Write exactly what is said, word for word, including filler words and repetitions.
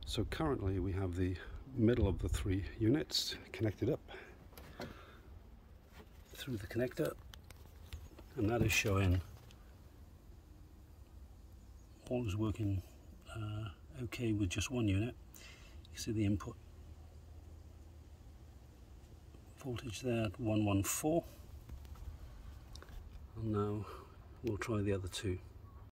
So currently we have the middle of the three units connected up through the connector, and that is showing all is working uh, okay with just one unit. You see the input voltage there at one one four, and now we'll try the other two.